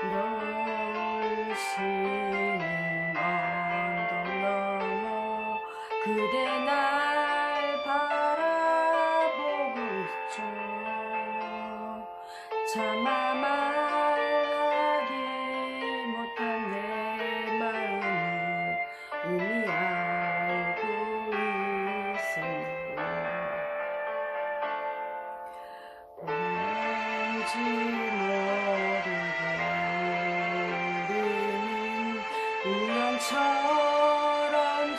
노을시는 언덕 너머 그대 날 바라보고 있죠. 차마 말하기 못한 내 마음을 이미 알고 있었네요. 왠지 모르게 우리는 우연처럼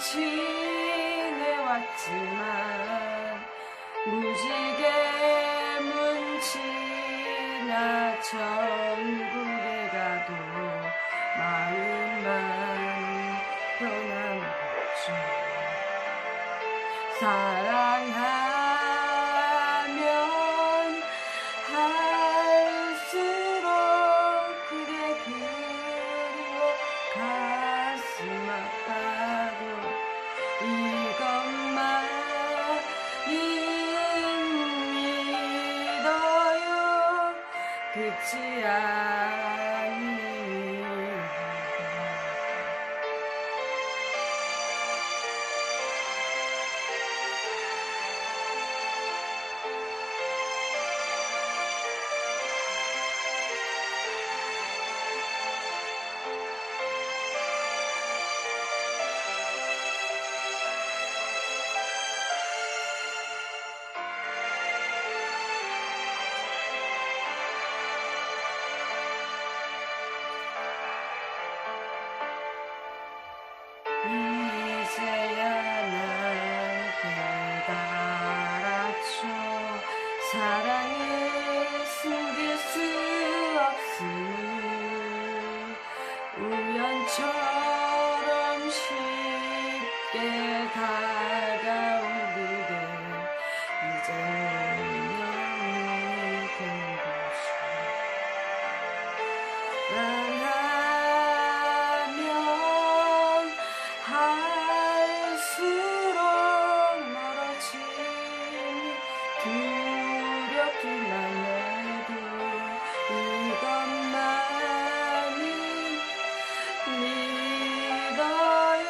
지내왔지만 무지개 뭉치나 천국에 가도 마음만 변함없죠. 사랑하면 할수록 그대 그리워 가슴 아파도 이것만은 믿어요. 끝이 아니라고. 이제야 난 깨달았죠. 사랑을 숨길 수 없으니 우연처럼 쉽게 다가온 그대 이제 운명이 된 것이 할수록 멀어지니 두렵기만 해도 이것만은 믿어요.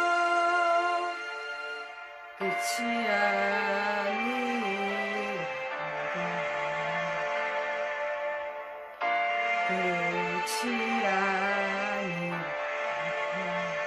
끝이 아니라고. 끝이 아니라고.